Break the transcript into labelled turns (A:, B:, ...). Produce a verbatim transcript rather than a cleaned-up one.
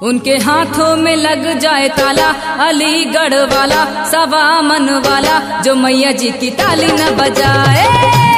A: उनके हाथों में लग जाए ताला, अलीगढ़ वाला सवा मन वाला जो मैया जी की ताली न बजाए।